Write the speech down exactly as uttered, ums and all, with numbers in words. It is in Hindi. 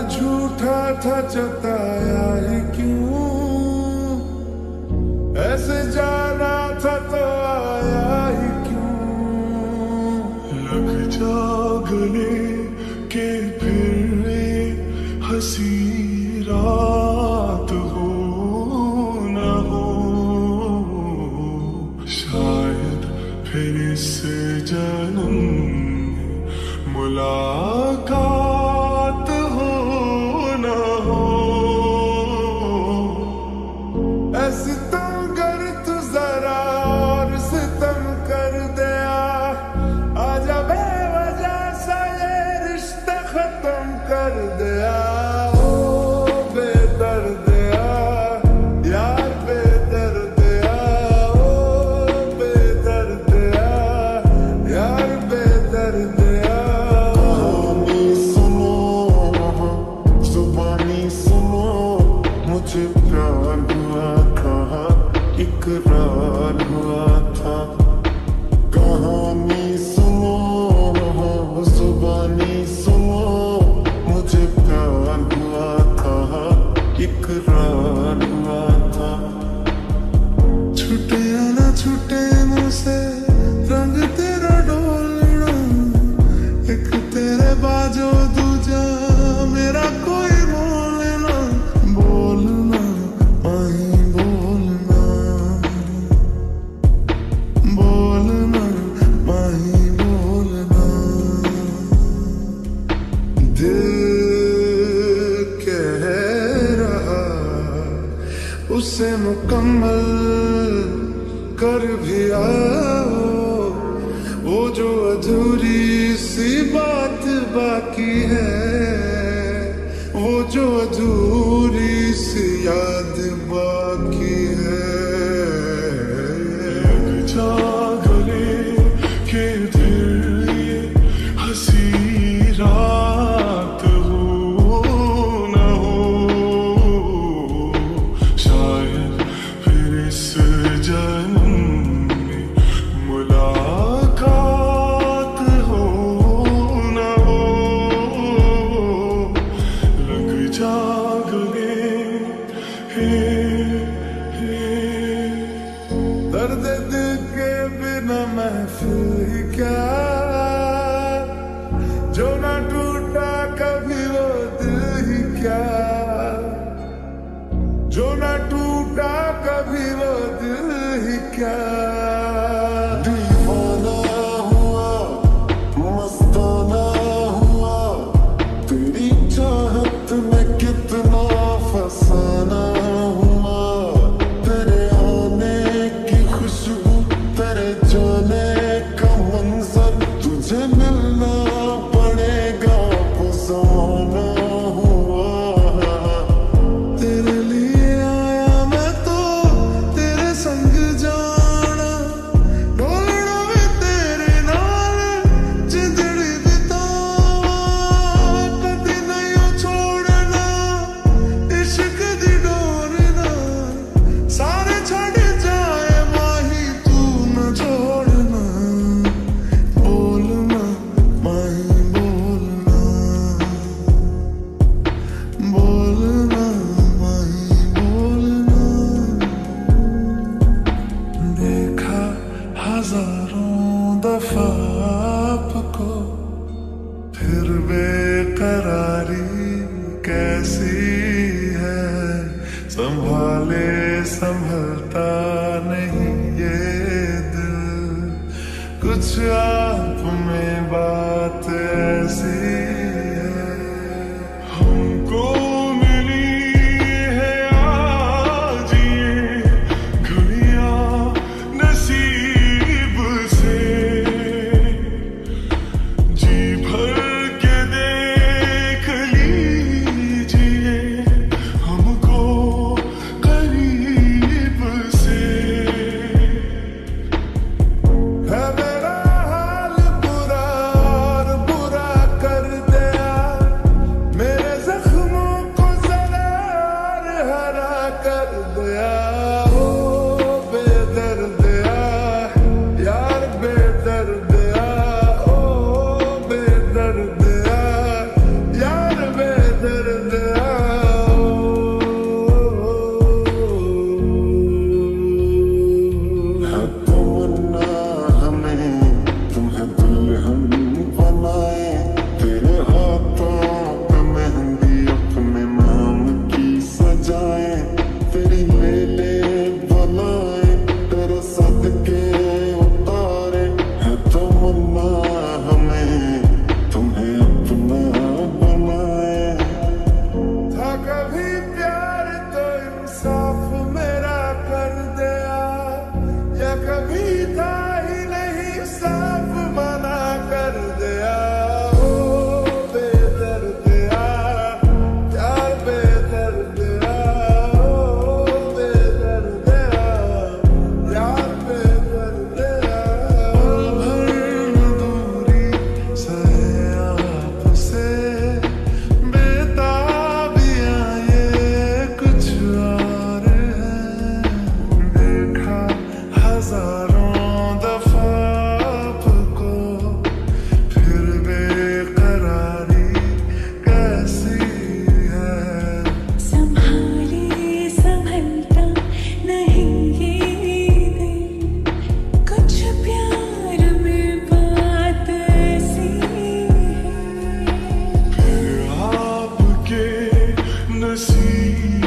झूठा था जताया ही क्यों, ऐसे जाना था तो आया ही क्यों। लग जा गले के फिर हंसी रात हो न हो, शायद फिर इस जन्म मुलाकात हो न हो। ऐसी तुम कर तू जरा और सितम कर दिया, आजा बेवजह सा ये रिश्ता खत्म कर दिया। ओ बेदर्दिया यार बेदर्दिया, ओ बेदर्दिया यार बेदर्दिया। मुझे प्यार हुआ था, इकरार हुआ था। कहानी सुनो, जुबानी सुनो, मुझे प्यार हुआ था, इकरार हुआ था। छूटे या ना छूटे मुझसे रंग तेरा डोलना, एक तेरे बाजो दूजा मेरा कोई बोलना। बोलना आई बोलना, बोलना आई बोलना। दिल कह रहा उसे मुकम्मल कर भी आओ, वो जो अधूरी सी बात बाकी है, वो जो अधूरी सी याद बाकी है। लग जा गले के फिर ये हंसी रात हो न हो, शायद फिर इस जन्म में मुलाकात हो न हो। लग जा गले हे हे। दर्द दिल के बिना महफिल ही क्या, जो ना टूटा कभी वो दिल ही क्या, जो ना टूटा कभी वो दिल ही क्या। दीवाना हुआ, मस्ताना हुआ, तेरी चाहत में कितना फसाना हुआ। तेरे आने की खुशबू, तेरे जाने का मंजर, तुझे मिलना पड़ेगा फसाना हुआ। तेरे लिए आया मैं तो तेरे संग जाना, डोलना भी तेरे नाल जिंदड़ी बितावा। कदी नहीं छोड़ना इश्क दी डोरना, सारे छड़ जाए माही तू न छोड़ना। बोलना माही बोलना, बोलना माही बोलना। देखा हजारों दफा आपको, फिर बेकरारी कैसी है। संभाले संभलता नहीं ये दिल, कुछ आप में बात ऐसी है। हमको मिली है आज ये घड़ियां नसीब से, जी भर के देख लीजिए हमको करीब से। है मेरा हाल बुरा दर्द सी